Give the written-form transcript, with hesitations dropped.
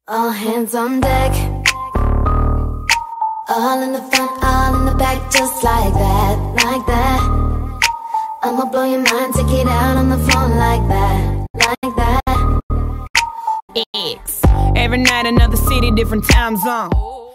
All hands on deck. All in the front, all in the back, just like that, like that. I'ma blow your mind, take it out on the floor like that, like that. X. Every night another city, different time zone.